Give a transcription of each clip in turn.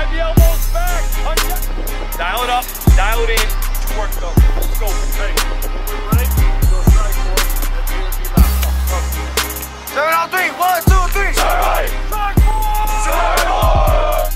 Drive the elbows back. Dial it up. Dial it in. Work though. Let's go. Hey, we're ready. Go strike force. That's going to be loud. 7 on 3. 1, 2, 3. Strike. Strike force. Strike force.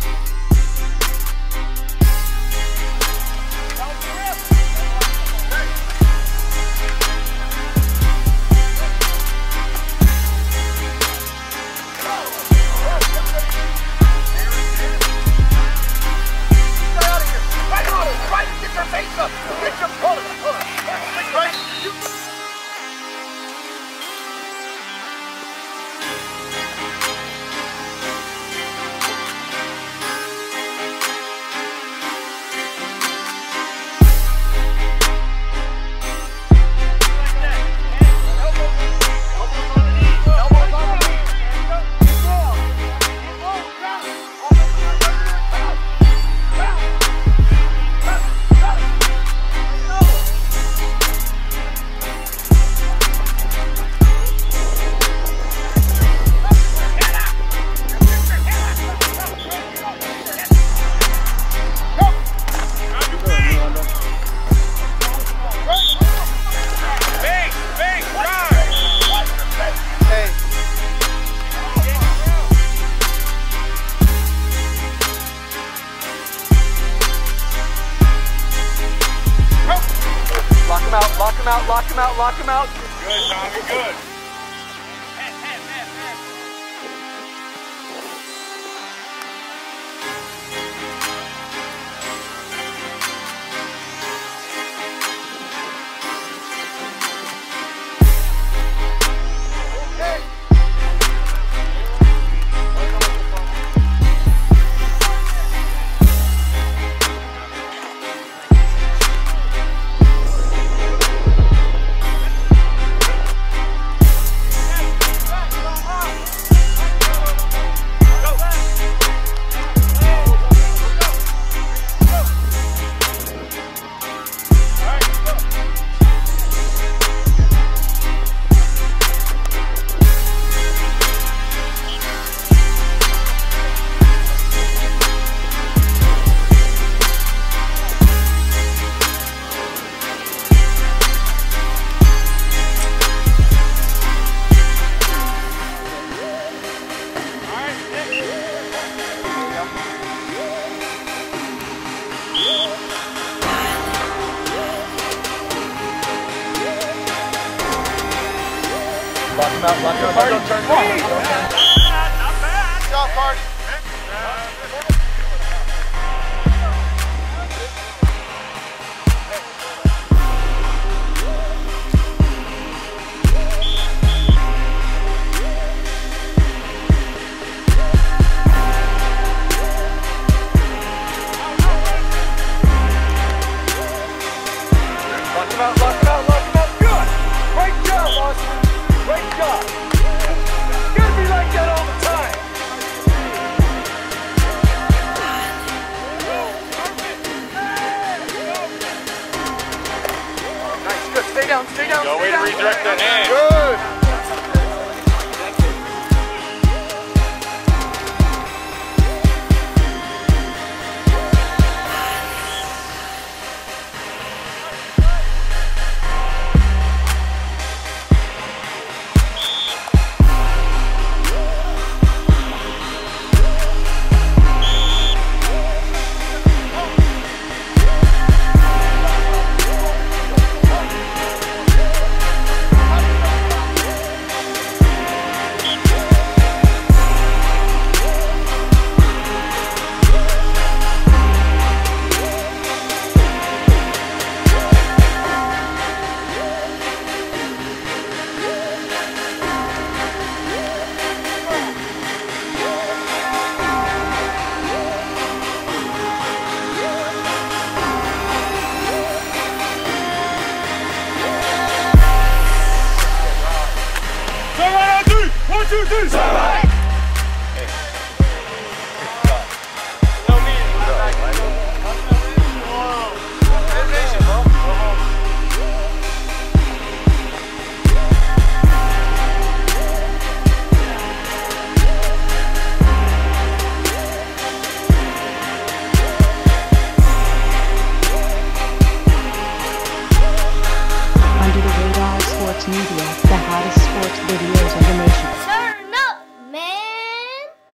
Lock him out. Good, Tommy, good. Lock him out, party. Not bad. Good job, party. Lock him out, lock him out, lock him out. Good. Great job, Austin. Great job. It's gotta be like that all the time. Nice, good. Stay down, stay down, Go stay in, down. redirect that hand. Good. Sports Media, the hottest sports videos of the nation.